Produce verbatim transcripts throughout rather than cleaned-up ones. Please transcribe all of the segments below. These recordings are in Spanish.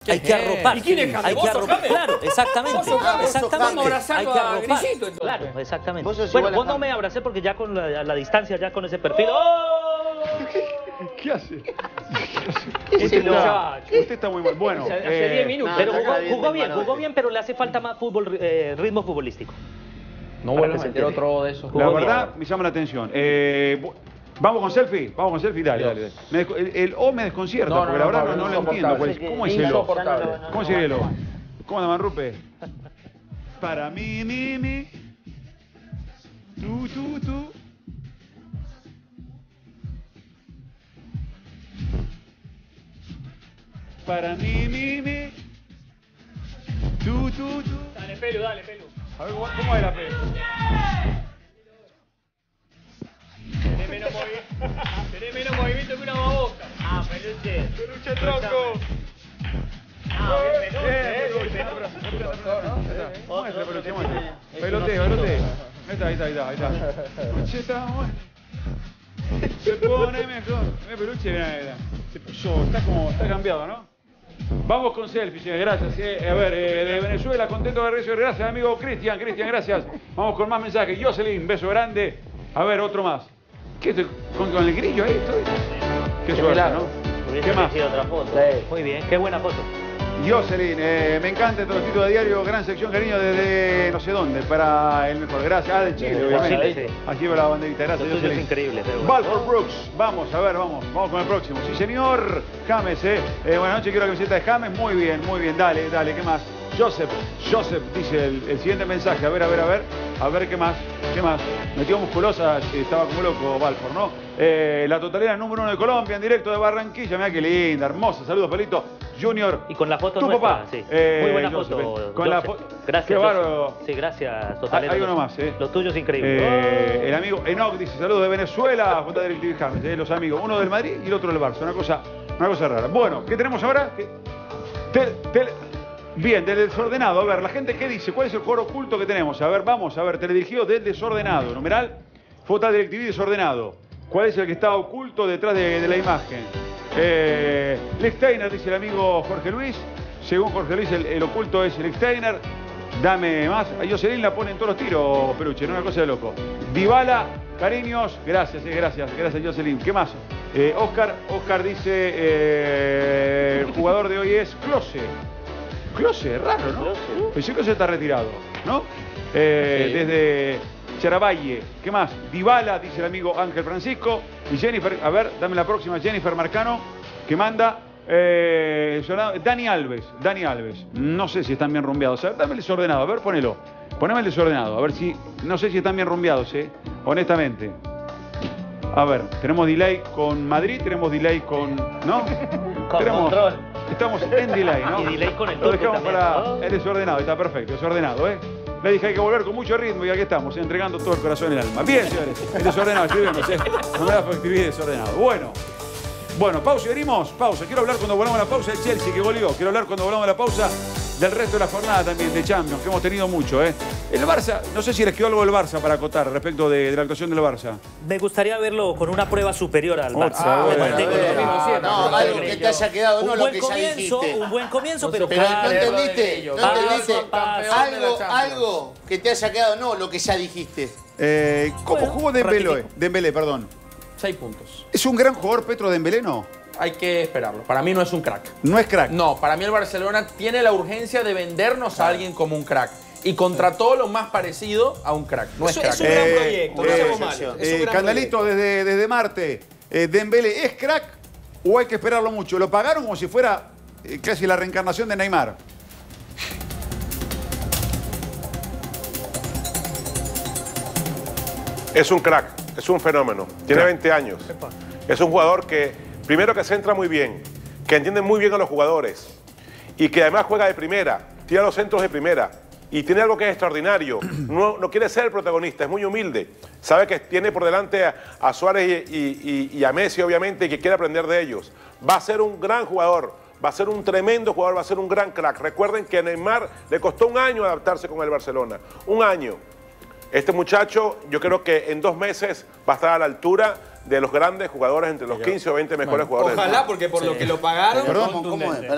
hay que arropar. ¿Y quién es James? Hay ¿Vos que sos arropar. James? Claro, exactamente. ¿Vos sos James? Exactamente. Estamos abrazando hay que a arropar. Grisito, entonces. Claro, exactamente. Vos sos Bueno, igual a vos no James. me abracé porque ya con la, la distancia, ya con ese perfil. ¡Oh! ¿Qué hace? Ese Usted muchacho. está, usted está muy mal. Bueno, Hace hace eh, diez minutos. Pero No, jugó, saca bien jugó del bien, manote. jugó bien, pero le hace falta más fútbol, eh, ritmo futbolístico. No Para vuelvas que a se meter entere. otro de esos. la Jugó verdad bien. me llama la atención. Eh, bu- ¿Vamos con selfie? Vamos con selfie, dale, dale. dale. Me desco- el, el O me desconcierta, No, no, porque no, la verdad Pablo, no, no lo insoportable. entiendo. Cuál es- ¿Cómo es el O? Insoportable. ¿Cómo sería el O? ¿Cómo anda, Manrupe? Para mí, mi, mi. Tú, tú, tú. Para mí, mi, mi. Tú, tú, tú. Dale, Pelu, dale, Pelu. A ver, ¿cómo, cómo es la P? Tenés menos movimiento. Tenés menos movimiento que una babosa. Ah, peluche. ¡Peluche tronco! Ah, bien, peluche, Bien, eh, peluche, bien, pero- peluche. pero- pero- pero- pero- Muestre, peluche, muestre. Peloteo, peloteo. Ahí está, ahí está, ahí está, ahí está. Peluche está bueno. Se pone mejor. Mira, peluche, mira, mira. Se puso, está como, está cambiado, ¿no? Vamos con selfie, señores, gracias. eh. A ver, eh, de Venezuela, contento de regreso. Gracias, amigo Cristian, Cristian, gracias. Vamos con más mensajes. Jocelyn, beso grande. A ver, otro más. ¿Qué estoy con, con el grillo ahí? Estoy. Qué suerte, milagro. ¿no? Hubiese ¿Qué más? elegido otra foto. Sí. Muy bien, qué buena foto. Jocelyn, eh, me encanta el trocito de diario, gran sección, cariño, desde no sé dónde, para el mejor. Gracias. Ah, de Chile, Desde obviamente. Chile, sí. Aquí va la banderita, Lo gracias, tuyo es Jocelyn. increíble, pero bueno. Balfour Brooks, vamos, a ver, vamos, vamos con el próximo. Sí, señor, James, eh. eh buenas noches, quiero la camiseta de James, muy bien, muy bien, dale, dale, ¿qué más? Joseph, Joseph dice el, el siguiente mensaje, a ver, a ver, a ver, a ver, ¿qué más? ¿Qué más? Metió musculosa, eh, estaba como loco Balfour, ¿no? Eh, la totalidad número uno de Colombia, en directo de Barranquilla, mira qué linda, hermosa, saludos, Pelito. Junior. Y con la foto tu nuestra, papá. sí. Eh, Muy buena Joseph, foto. con la Joseph. foto. Gracias. Qué Joseph. bárbaro. Sí, gracias, Hay, totalmente. hay uno más, ¿eh? Lo tuyo es increíble. Eh, el amigo Enoch dice, saludos de Venezuela, J. Directivo James, eh, los amigos, uno del Madrid y el otro del Barça, una cosa, una cosa rara. Bueno, ¿qué tenemos ahora? ¿Qué? Tel- tel- Bien, del desordenado, a ver, la gente qué dice, ¿cuál es el jugador oculto que tenemos? A ver, vamos, a ver, teledirigido del desordenado, numeral, J. Directivo desordenado. ¿Cuál es el que está oculto detrás de, de la imagen? Eh, Lichtsteiner, dice el amigo Jorge Luis. Según Jorge Luis, el, el oculto es Lichtsteiner. Dame más. A Jocelyn la pone en todos los tiros, Peluche, no una cosa de loco. Dybala, cariños, gracias, eh, gracias, gracias Jocelyn. ¿Qué más? Eh, Oscar, Oscar dice, eh, el jugador de hoy es Klose. Klose, raro, ¿no? Klose. Pensé que Klose está retirado, ¿no? Eh, Sí. Desde Charavalle. ¿Qué más? Dybala, dice el amigo Ángel Francisco. Y Jennifer, a ver, dame la próxima, Jennifer Marcano, que manda eh, Dani Alves. Dani Alves. No sé si están bien rumbeados. A ver, dame el desordenado, a ver, ponelo. Poneme el desordenado, a ver si. No sé si están bien rumbeados, eh. Honestamente. A ver, tenemos delay con Madrid, tenemos delay con. ¿No? Con Tenemos- control. Estamos en delay, ¿no? Y delay con el Lo turco dejamos también, para ¿no? el desordenado, está perfecto, desordenado, ¿eh? Le dije hay que volver con mucho ritmo y aquí estamos, entregando todo el corazón y el alma. Bien, señores, el desordenado, escribimos, ¿eh? No me da por escribir desordenado. Bueno, bueno, pausa y venimos, pausa. Quiero hablar cuando volvamos a la pausa del Chelsea que goleó. Quiero hablar cuando volvamos a la pausa del resto de la jornada también de Champions, que hemos tenido mucho, ¿eh? El Barça, no sé si les quedó algo del Barça para acotar respecto de, de la actuación del Barça. Me gustaría verlo con una prueba superior al Otra Barça. vez. Me mantengo Ah, lo mismo no, siempre. no, algo que te haya quedado, no un lo buen que ya comienzo, dijiste. un buen comienzo, pero Pero no claro. entendiste, no Paso a entendiste. paso. Algo, algo que te haya quedado, no lo que ya dijiste. Eh, ¿Cómo Bueno, jugó Dembélé? ratifico. Dembélé, perdón. Seis puntos. ¿Es un gran jugador Petro Dembélé, no? Hay que esperarlo. Para mí no es un crack. No es crack. No, para mí el Barcelona tiene la urgencia de vendernos a alguien como un crack. Y contrató lo más parecido a un crack. No es Eso- crack. es un gran Eh, proyecto, no eh, seamos malos. Es un Eh, gran Candalito, desde, desde Marte, eh, ¿Dembélé es crack o hay que esperarlo mucho? Lo pagaron como si fuera eh, casi la reencarnación de Neymar. Es un crack, es un fenómeno. Tiene Crack. veinte años. Es un jugador que, primero que se entra muy bien, que entiende muy bien a los jugadores y que además juega de primera, tira los centros de primera y tiene algo que es extraordinario. No, no quiere ser el protagonista, es muy humilde. Sabe que tiene por delante a, a Suárez y, y- y- y a Messi, obviamente, y que quiere aprender de ellos. Va a ser un gran jugador, va a ser un tremendo jugador, va a ser un gran crack. Recuerden que a Neymar le costó un año adaptarse con el Barcelona. Un año. Este muchacho, yo creo que en dos meses va a estar a la altura de los grandes jugadores, entre los quince o veinte mejores jugadores del Ojalá, mundo. porque por lo que lo pagaron. Perdón, ¿cómo, cómo es? Pará.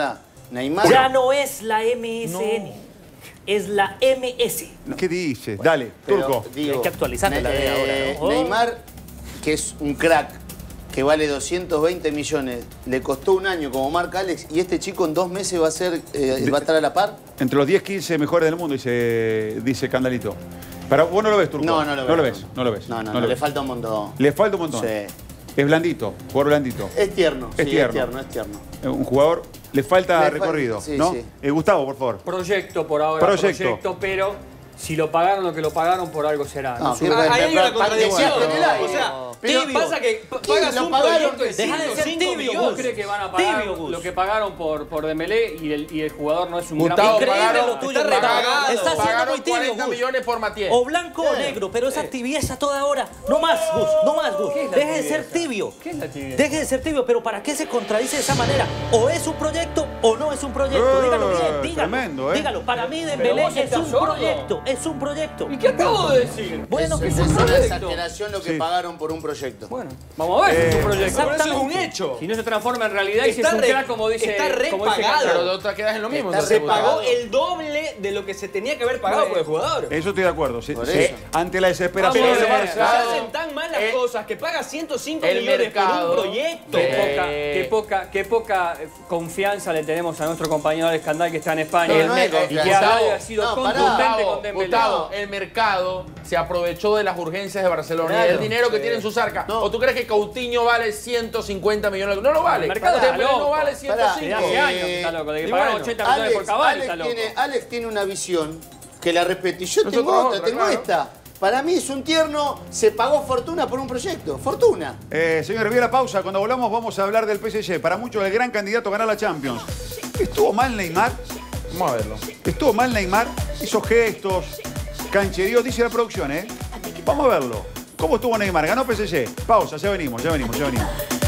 Neymar. Ya no es la M S N, es la M S. ¿Qué dices? Dale, Pero, Turco. digo, Hay que actualizarla la de ahora, ¿no? Oh. Neymar, que es un crack, que vale doscientos veinte millones, le costó un año como marca Alex, y este chico en dos meses va a ser, eh, va a estar a la par. Entre los diez, quince mejores del mundo, dice, dice Candalito. Pero vos no lo ves, Turco. No, no lo veo. No lo ves, no lo ves. No, no, no no, lo le ves. falta un montón. Le falta un montón. Sí. Es blandito, jugador blandito. Es tierno, Es sí, tierno. es tierno, es tierno. Eh, Un jugador, le falta Le falta- recorrido, sí, ¿no? sí. Eh, Gustavo, por favor. Proyecto por ahora, Proyecto. proyecto, pero si lo pagaron lo que lo pagaron, por algo será. No, No, sí, sé. pero- Ah, ahí hay pero- una contradicción. decías en el aire. O sea, Pero- ¿qué pasa que pa- ¿Qué? pagas Lo un pagaron? proyecto de Deja de cinco, ser cinco tibio, millones? ¿Vos crees que van a pagar Tibio, Gus. lo que pagaron por, por Dembélé y el, y el jugador no es un Gustavo, gran... Increíble pagaron, lo tuyo, está Gustavo. repagado. Está siendo pagaron muy tibio, cuarenta Gus. millones por Matié. O blanco o negro, pero esa tibieza toda hora. No más, Gus, no más, Gus. ¿Qué es la Deje de tibieza? ser tibio. ¿Qué es la tibieza? Deje de ser tibio, pero ¿para qué se contradice de esa manera? O es un proyecto o no es un proyecto. Eh, Dígalo bien, dígalo. tremendo, ¿eh? Dígalo. Para mí Pero Dembélé vos es estás un sordo. proyecto, es un proyecto. ¿Y qué acabo de decir? Bueno, es, que es fue un una proyecto. exageración lo que Sí. pagaron por un proyecto. Bueno, vamos a ver si es un proyecto. Pero eso es un Exactamente. hecho. Si no se transforma en realidad y si es Está un re- crack como dice... está re como dice pagado. Cantaro. Pero tú te quedas en lo mismo. Está entonces, Se Gustavo. pagó el doble de lo que se tenía que haber pagado por el jugador. Eso estoy de acuerdo. Sí, Por sí. eso. Ante la desesperación Pero del se, Barça. se Barça. hacen tan mal las El- cosas que paga ciento cinco el millones mercado. por un proyecto. Qué Sí. poca, qué poca, qué poca eh, confianza le tenemos a nuestro compañero Alex Candal que está en España. No, no y es que confianza. ha, ha sido No, pará. contundente Gustavo, con Dembélé. Gustavo, el mercado se aprovechó de las urgencias de Barcelona y Claro. del dinero que tiene en sus arcas. No. ¿O tú crees que Coutinho vale ciento cincuenta millones? No lo vale. El mercado está Dembélé no loco. vale Pará, ciento cinco. Desde hace Eh, años que está loco, de que y pagaron bueno, ochenta millones por Alex, Cavani, Alex está loco. tiene, Alex tiene una visión que la respeto. Y yo Nosotros tengo otra, otra, tengo claro. esta. Para mí es un tierno, se pagó fortuna por un proyecto. Fortuna. Eh, señores, voy a la pausa. Cuando volvamos vamos a hablar del P S G. Para muchos el gran candidato a ganar la Champions. ¿Estuvo mal Neymar? Vamos a verlo. ¿Estuvo mal Neymar? Hizo gestos, cancheríos, dice la producción, ¿eh? Vamos a verlo. ¿Cómo estuvo Neymar? ¿Ganó P S G? Pausa, ya venimos, ya venimos, ya venimos.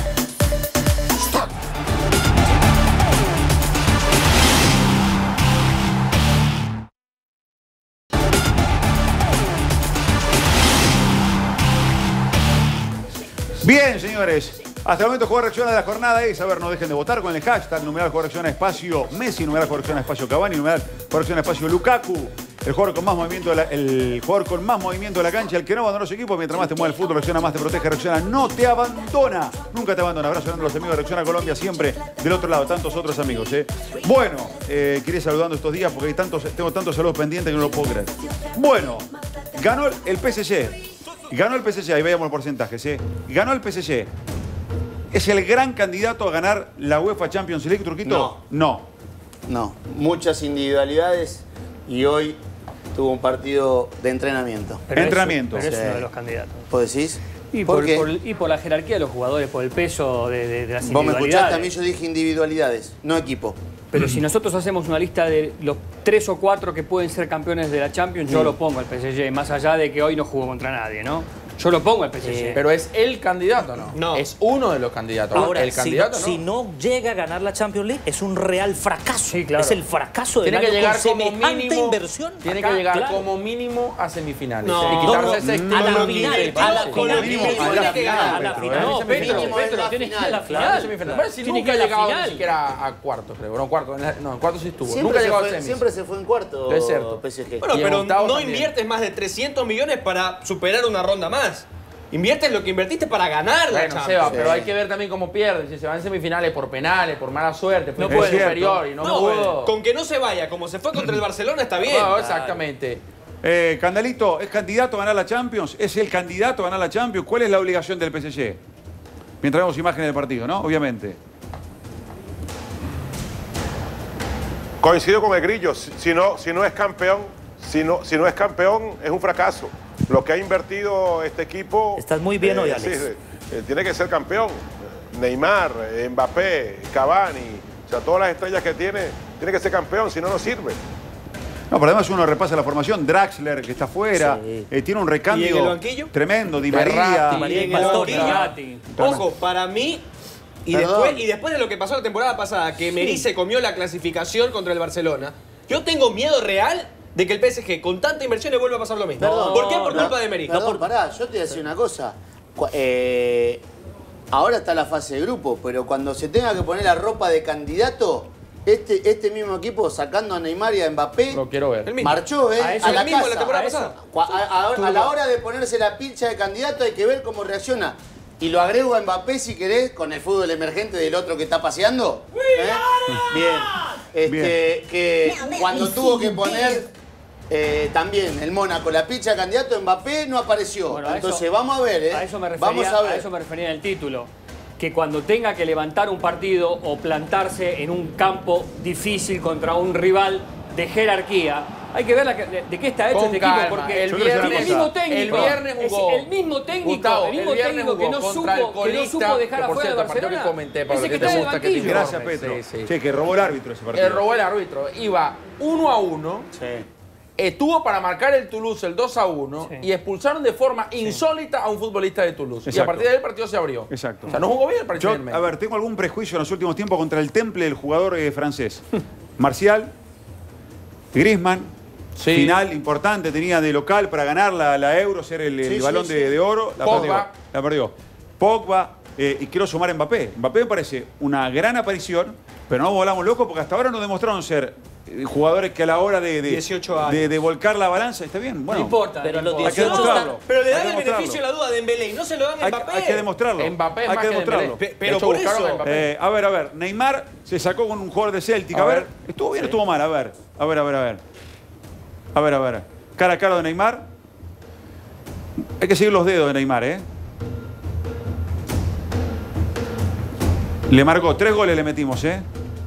Bien, señores. Hasta el momento, jugador reacciona de la jornada es, a ver, no dejen de votar con el hashtag, numeral jugador reacciona espacio Messi, numeral jugador reacciona espacio Cavani, numeral jugador reacciona espacio Lukaku, el jugador con más movimiento de la, el jugador con más movimiento de la cancha, el que no abandonó su equipo, mientras más te mueve el fútbol, reacciona más, te protege, reacciona, no te abandona, nunca te abandona. Abrazo grande a los amigos de Reacciona Colombia, siempre del otro lado, tantos otros amigos, ¿eh? Bueno, eh, quería ir saludando estos días porque hay tantos, tengo tantos saludos pendientes que no lo puedo creer. Bueno, ganó el P S G. Ganó el P S G, ahí veíamos los porcentajes, ¿eh? Ganó el P S G. ¿Es el gran candidato a ganar la UEFA Champions League, Turquito? No. No. No, muchas individualidades y hoy tuvo un partido de entrenamiento. Pero es- Entrenamiento. Pero es Sí. uno de los candidatos. ¿Vos decís? Y ¿Por por, qué? por- y por la jerarquía de los jugadores, por el peso de, de- de las Vos me escuchaste, a mí individualidades. yo dije individualidades, no equipo. Pero si nosotros hacemos una lista de los tres o cuatro que pueden ser campeones de la Champions, yo lo pongo al P S G, más allá de que hoy no jugó contra nadie, ¿no? Yo lo pongo al P S G. Eh, Pero es el candidato, ¿no? No. Es uno de los candidatos. Ahora, el si, candidato, si no llega a ganar la Champions League, es un real fracaso. Sí, claro. Es el fracaso del Tiene que año llegar con como semejante mínimo. inversión. Tiene Acá, que llegar claro. como mínimo a semifinales. No, y quitarse no, ese no, a la estigma. final, Sí, a la sí, final. sí, mínimo, sí, a la sí, final, a la Petro, final. ¿eh? No, Ese Petro, mínimo. es Petro, la tienes que ir a final, la Claro, final. semifinal. Pero si Tiene nunca que ha ir a la llegado ni final. siquiera a cuartos, creo. No, cuartos. en la- No, en cuartos sí estuvo. Siempre, nunca se llegó a fue, semis. siempre se fue en cuarto Es cierto. P S G. Bueno, Y en pero octavos no también. inviertes más de trescientos millones para superar una ronda más. Inviertes lo que invertiste para ganar la Bueno, Champions. Seba, pero Sí. hay que ver también cómo pierde. Si se van en semifinales por penales, por mala suerte, fue No no puede. superior y no, No, pudo. con que no se vaya como se fue contra el Barcelona está bien. No, exactamente. Eh, Candalito, ¿es candidato a ganar la Champions? ¿Es el candidato a ganar la Champions? ¿Cuál es la obligación del P S G? Mientras vemos imágenes del partido, ¿no? Obviamente. Coincido con el Grillo, si, si no, si no es campeón, si no, si no es campeón, es un fracaso. Lo que ha invertido este equipo... Estás muy bien hoy, Alex. sí, eh, tiene que ser campeón. Neymar, eh, Mbappé, Cavani, o sea, todas las estrellas que tiene, tiene que ser campeón, si no, no sirve. No, pero además uno repasa la formación. Draxler, que está afuera, Sí. eh, tiene un recambio ¿Y en el banquillo? tremendo. Di Berratti, María. Y María en y el Pastore. banquillo, ojo, para mí, y Perdón. después, y después de lo que pasó la temporada pasada, que Merí se comió la clasificación contra el Barcelona, yo tengo miedo real de que el P S G con tanta inversión le vuelva a pasar lo mismo. Perdón. ¿Por qué? Por No, culpa de Merí. Perdón, pará, yo te voy a decir una cosa. Cu- eh, ahora está la fase de grupo, pero cuando se tenga que poner la ropa de candidato, Este, este mismo equipo sacando a Neymar y a Mbappé. Lo quiero ver. El mismo. Marchó, ¿eh? A eso A la el mismo casa. la temporada a eso. pasada. Cua- A, a- a la hora de ponerse la pilcha de candidato hay que ver cómo reacciona. Y lo agrego a Mbappé si querés, con el fútbol emergente del otro que está paseando. ¿eh? Bien. Este, Bien. Que cuando tuvo que poner eh, también el Mónaco la pilcha de candidato, Mbappé no apareció. Bueno, a Entonces eso- vamos a ver, ¿eh? A eso me refería, vamos a ver. a eso me refería en el título. Que cuando tenga que levantar un partido o plantarse en un campo difícil contra un rival de jerarquía, hay que ver la que- de, de qué está hecho Con este calma, equipo. Porque el tiene viernes- el mismo el técnico. viernes es jugó. el mismo técnico, Gustavo, el mismo el viernes técnico que jugó no supo, contra el que no colista, supo dejar que por afuera cierto, de el partido Barcelona. que comenté, Pablo, Ese que que te está en el gusta que te banquillo. Gracias, informe. Petro. Sí, sí. Che, que robó el árbitro ese partido. Eh, robó el árbitro. Iba uno a uno. Estuvo para marcar el Toulouse el dos a uno Sí. y expulsaron de forma insólita a un un de Toulouse. Y a Exacto. partir de ahí el partido se abrió. Exacto. O sea, no jugó bien el partido Yo, del a ver, tengo algún prejuicio en los últimos tiempos contra el temple del jugador eh, francés. Marcial, Griezmann, Sí. final importante, tenía de local para ganar la, la Euro, ser el, el Sí, sí, balón sí. de, de oro. La Pogba. perdió. La perdió. Pogba, eh, y quiero sumar a Mbappé. Mbappé me parece una gran aparición, pero no volamos locos porque hasta ahora no demostraron ser eh, jugadores que a la hora de, de, dieciocho años. de, de volcar la balanza, está bien. Bueno, No importa. Pero no los importa. hay que dieciocho demostrarlo. Pero le Hay dan que el demostrarlo. beneficio de la duda de Dembélé y no se lo dan a Hay, Mbappé. hay que demostrarlo. Mbappé es hay más que que demostrarlo. Dembélé. Pe- pero De hecho, por buscaron eso- a Mbappé. Eh, a ver, a ver, Neymar se sacó con un jugador de Celtic. A, A ver, ver. ¿estuvo bien o estuvo mal? A ver, a ver, a ver, a ver. A ver, a ver. Cara a cara de Neymar. Hay que seguir los dedos de Neymar, ¿eh? Le marcó, tres goles le metimos, ¿eh?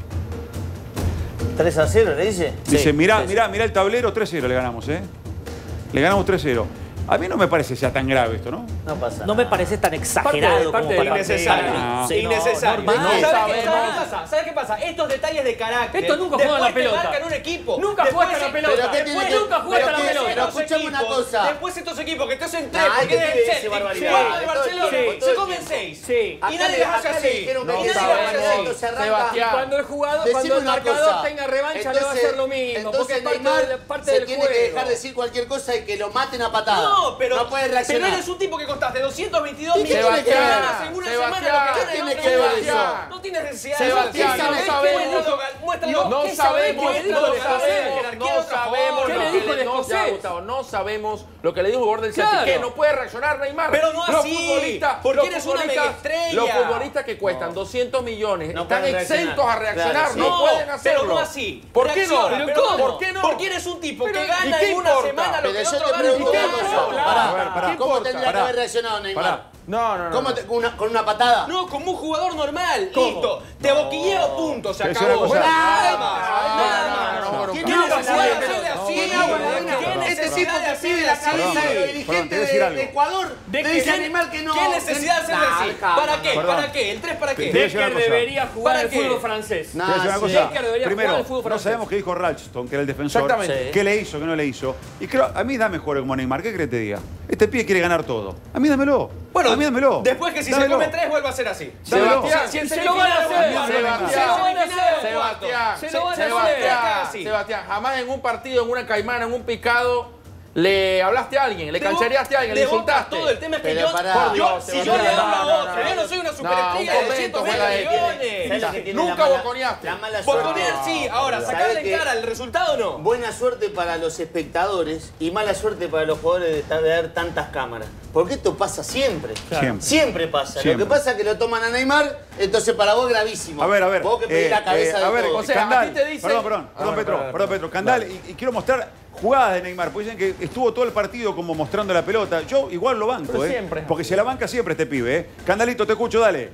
tres a cero, ¿le dice? Dice, Sí, mirá, sí, sí. mirá, mirá el tablero, tres cero le ganamos, ¿eh? Le ganamos tres cero. A mí no me parece sea tan grave esto, ¿no? No pasa No me parece tan Parte exagerado de- parte como para... Innecesario. Ah. Sí, no, Innecesario. normal. ¿Sabes qué- sabemos. ¿Sabes qué pasa? ¿Sabes qué pasa? Estos detalles de carácter. Estos nunca después juegan la te pelota. marcan un equipo. Nunca Después jugaste a la se- pelota. Pero ¿qué Después tiene que- nunca jugaste a la pero pelota. que- pero estos escuchame una equipos- cosa. Después estos equipos que te hacen tres, Nah, hay porque que tienen decir Celtic, barbaridad. juegan de Todo el Barcelona, tiempo, todo se el comen tiempo. seis. Sí. Y Acá nadie le- les hace acá le así. dijeron que No Y hay que nadie les hace sabemos. así. cuando se arranca- Sebastián. Cuando el jugador, Decime cuando el una marcador cosa. tenga revancha, le va a Entonces- hacer lo mismo. Porque entonces es parte, Neymar del- parte se del tiene juego. que dejar decir cualquier cosa y que lo maten a patadas. No, pero, no puede pero reaccionar. eres un tipo que costaste doscientos veintidós ¿Y qué millones tiene que que ver? ganas en una Sebastián, semana lo que ¿qué gana tiene el que ver otro. eso? No tienes necesidad. Sebastián, ¿Qué no sabés? sabemos. Muéstralo, muéstralo. No ¿Qué sabés? sabemos, ¿Qué le dijo no el escocés? sabemos, Jerarquía no de otra sabemos forma. ¿Qué le dijo el no, escocés? ya, Gustavo, no sabemos lo que le dijo el jugador del Celtic, Claro. que no puede reaccionar Neymar. Pero no Los así, futbolistas, porque los eres una futbolistas- megaestrella. Los futbolistas que cuestan doscientos millones No están pueden exentos a reaccionar, Claro, sí. no, pueden hacerlo. Pero no así. ¿Por qué no? Reacciona, ¿Pero cómo? ¿Por qué no? Porque eres un tipo Pero, que ¿y gana qué en una importa? semana lo Pero que el yo otro te gana en pregunto un una año. cosa. Claro. Pará, A ver, pará. ¿Cómo importa? tendría que Pará. haber reaccionado Neymar? Pará. No, no, no. ¿Cómo no. te- con, una, ¿Con una patada? No, como un jugador normal. ¿Cómo? Listo. Te boquilleo, punto. Se Pero es acabó. una cosa- Nada más. No, Nada no, más. no, no, no, ¿Qué no, necesidad no, de no, hacerle no, así? ¿Quién agua la gana? ¿Qué Este necesidad tipo de que hacerle pide la así? cabeza de Perdón, perdón, dirigente te voy a decir de, algo. de Ecuador, ¿De le qué- dice a Neymar que no... ¿Qué necesidad de hacerle Nah, así? deja, ¿Para no, qué? Perdón. ¿Para qué? ¿El tres para Te qué? voy a decir una Decker cosa. debería jugar ¿Para al qué? fútbol francés. Nah, Te voy a decir una sí. cosa. Decker debería Primero, jugar al fútbol no francés. sabemos qué dijo Ralston, que era el defensor. Exactamente. ¿Qué le hizo, qué no le hizo? Y creo, a mí dame jugadores como Neymar. ¿Qué crees que te diga? Este pibe quiere ganar todo. A mí dámelo. Bueno, a mí dámelo. después que si Dámelo. se come tres vuelva a ser así. Dámelo. Sebastián, Si en Se lo van a semifinales hacer. vuelve a ser Sebastián. así. Se lo van a hacer. Sebastián, Se lo van a hacer. Sebastián, así. Sebastián, jamás en un partido, en una caimana, en un picado, le hablaste a alguien, le De canchereaste a alguien, le de boca insultaste. todo. El tema es que Pero yo, pará. yo- Por Dios, si yo Sebastián, le doy no, a no, otro, no, yo no soy una no, superestrella un de convento ciento juega veinte de- millones. ¿Sabes lo que tiene Nunca la mala- boconeaste. La mala suerte. Boconear sí, ahora ¿Sabes sacarle qué? cara al resultado no. Buena suerte para los espectadores y mala suerte para los jugadores de, estar- de ver tantas cámaras. Porque esto pasa siempre. Siempre. Siempre pasa. Siempre. Lo que pasa es que lo toman a Neymar, entonces para vos es gravísimo. A ver, a ver. Vos que pedís eh, la cabeza eh, de a ver, todo. O sea, Candal. a ti te dicen- Perdón, perdón, Ah, perdón, bueno, Petro, dale, perdón, dale. Petro. Candal, y, y quiero mostrar jugadas de Neymar, porque dicen que estuvo todo el partido como mostrando la pelota. Yo igual lo banco, Pero ¿eh? siempre es Porque se la banca siempre este pibe, ¿eh? Candalito, te escucho, dale.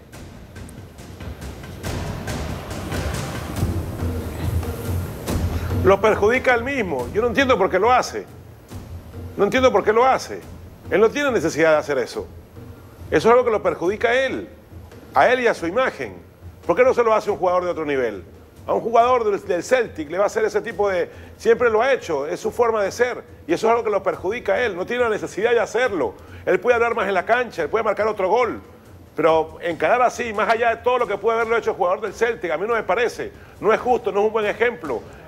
Lo perjudica él mismo. Yo no entiendo por qué lo hace. No entiendo por qué lo hace. Él no tiene necesidad de hacer eso. Eso es algo que lo perjudica a él. A él y a su imagen. ¿Por qué no se lo hace a un jugador de otro nivel? A un jugador del, del Celtic le va a hacer ese tipo de... Siempre lo ha hecho, es su forma de ser. Y eso es algo que lo perjudica a él. No tiene la necesidad de hacerlo. Él puede hablar más en la cancha, él puede marcar otro gol. Pero encarar así, más allá de todo lo que puede haberlo hecho el jugador del Celtic, a mí no me parece. No es justo, no es un buen ejemplo.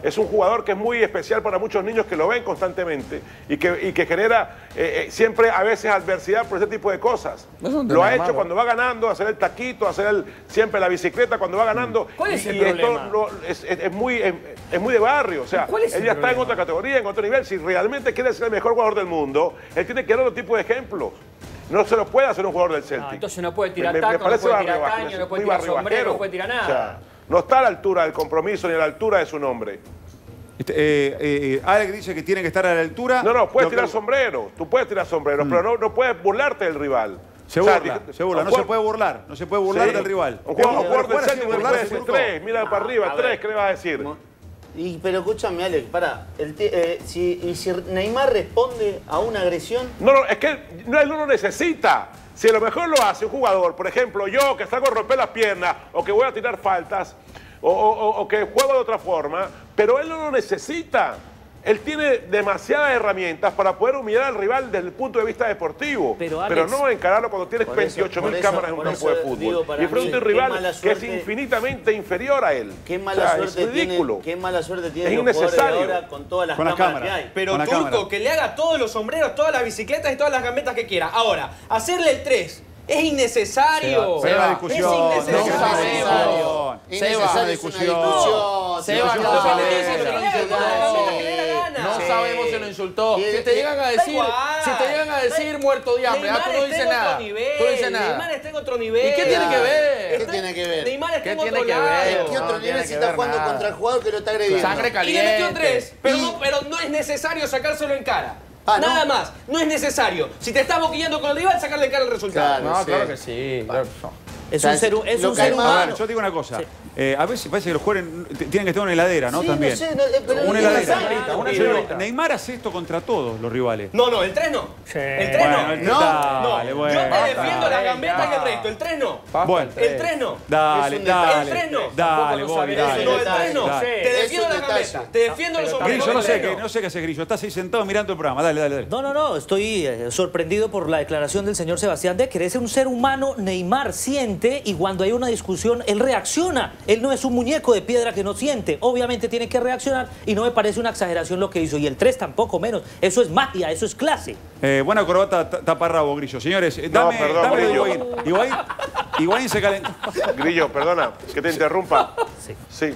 es un jugador que es muy especial para muchos niños que lo ven constantemente y que, y que genera eh, eh, siempre a veces adversidad por ese tipo de cosas. Lo ha hecho cuando va ganando, hacer el taquito, hacer el, siempre la bicicleta cuando va ganando. ¿Cuál es el y problema? Esto lo, es, es, es, muy, es, es muy de barrio, o sea, ¿Cuál es él el ya está problema? en otra categoría, en otro nivel. Si realmente quiere ser el mejor jugador del mundo, él tiene que dar otro tipo de ejemplos. No se lo puede hacer un jugador del Celtic. No, entonces no puede tirar Me- me taco, no parece puede barrio tirar bajero, caño, no es puede muy tirar barrio sombrero, bajero. no puede tirar nada. O sea, no está a la altura del compromiso ni a la altura de su nombre. Este, eh, eh, Alex dice que tiene que estar a la altura. No, no, puedes Lo tirar que- sombrero, tú puedes tirar sombrero, pero no, no puedes burlarte del rival. Se O sea, burla, dije- se burla, un no se jugador- puede burlar, no se puede burlar Sí. del rival. Un jugador, un jugador del Jugar así, Celtic no puede burlarse, decir Turco. tres, mira para arriba, a tres, ver. ¿qué le vas a decir? Y, pero escúchame, Alex, pará. El ti- eh, si, y si Neymar responde a una agresión, No, no, es que no, él no lo necesita. Si a lo mejor lo hace un jugador, por ejemplo, yo que salgo a romper las piernas o que voy a tirar faltas o, o- o que juego de otra forma, pero él no lo necesita. Él tiene demasiadas herramientas para poder humillar al rival desde el punto de vista deportivo, Pero, pero, Alex, no encararlo cuando tienes por eso- veintiocho mil por eso- cámaras en un por campo de eso fútbol. digo, para Y frente a un mí, qué rival mala que es suerte- infinitamente inferior a él. qué mala O sea, suerte es ridículo. tiene, qué mala suerte tienen Es los jugadores de innecesario. ahora con todas las Con las cámaras, cámaras. que hay. Pero Con la Turco, cámara. que le haga todos los sombreros, todas las bicicletas y todas las gambetas que quiera. Ahora, hacerle el tres es innecesario. Pero Seba, la discusión. es innecesario. no sabemos. Innecesario, Seba, es una discusión. discusión. Seba, Si no no se se le le dice, dice, pero no que se le haga le la dice. que le dé la gana. No Sí. sabemos si lo insultó. Y- Si te llegan a decir, igual. si te llegan a decir muerto de hambre, ah, tú no Neymar dices está en nada. otro nivel. Tú no dices nada. Neymar está en otro nivel. ¿Y qué tiene que ver? ¿Qué Está- tiene que ver? Neymar está ¿Qué en tiene otro que lado. ver? ¿Qué No, otro tiene nivel que si está ver jugando nada. contra el jugador que lo está agrediendo? Sangre Y le caliente. metió tres, pero, Y- no, pero no es necesario sacárselo en cara. Ah, ¿no? Nada más, no es necesario. Si te estás boquillando con el rival, sacarle en cara el resultado. Claro. No, Sí. claro que sí. claro que no. Es O sea, un ser, hu- es lo un que ser hay más- A humano. ver, yo te digo una cosa. Sí. Eh, a veces parece que los jugadores t- tienen que estar en una heladera, ¿no? Sí, También. no sé, no, eh, pero una es heladera. necesario. Una Pero señorita. Neymar hace esto contra todos los rivales. No, no, el tres no. Sí. El tres no. Bueno, el- No, dale, no. bueno. Yo te Basta. defiendo la gambeta ya. y el resto. El tres no. Basta Bueno. El tres no. Dale, Es un detalle. dale. El tres no. Dale, Tampoco no Bobby, sabés dale. No, el detalle. tres no. Dale. Te Es defiendo un la detalle. gambeta. Te defiendo los pero sombreros. Grillo, no El sé, tres qué, no sé qué hace Grillo. Estás ahí sentado mirando el programa. Dale, dale, dale. No, no, no, estoy eh, sorprendido por la declaración del señor Sebastián de que es un ser humano. Neymar siente y cuando hay una discusión, él reacciona. Él no es un muñeco de piedra que no siente. Obviamente tiene que reaccionar y no me parece una exageración lo que hizo. Y el tres tampoco menos. Eso es magia, eso es clase. Eh, buena corbata ta- taparrabo, Grillo. Señores, eh, No, dame, perdón, dame Grillo. Higuaín. Higuaín, Higuaín se calentó. Grillo, perdona, que te interrumpa. Sí. Sí.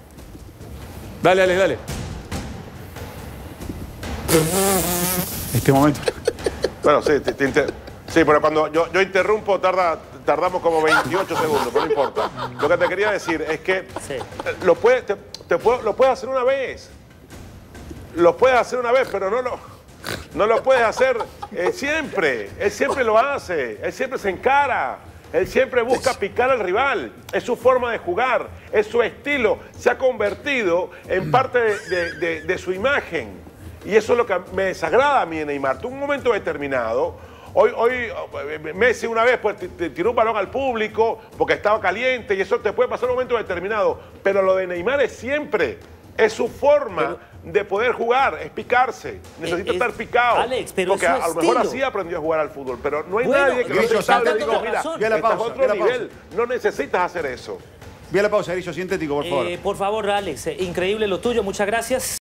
Dale, dale, dale. Este momento. Bueno, sí, te- te inter- sí, pero cuando yo, yo interrumpo tarda, tardamos como veintiocho segundos, pero no importa. Lo que te quería decir es que Sí. eh, lo puedes, te- te puedo- lo puedes hacer una vez. Lo puedes hacer una vez, pero no lo, no lo puedes hacer eh, siempre. Él siempre lo hace, él siempre se encara. Él siempre busca picar al rival. Es su forma de jugar, es su estilo. Se ha convertido en parte de, de- de- de su imagen. Y eso es lo que me desagrada a mí de Neymar. Tú en un momento determinado, hoy, hoy eh, Messi una vez pues, te- te tiró un balón al público porque estaba caliente y eso te puede pasar en un momento determinado. Pero lo de Neymar es siempre, es su forma de poder jugar, es picarse. Necesita es- estar picado. Alex, pero porque es su a, a lo mejor estilo. así aprendió a jugar al fútbol. Pero no hay Bueno, nadie que Grillo, no se salga y Santiago, diga, mira, razón. Ve la estás a pausa, otro ve la pausa. nivel. No necesitas hacer eso. Ve la pausa, Grillo, sintético, por favor. Eh, por favor, Alex, eh, increíble lo tuyo, muchas gracias.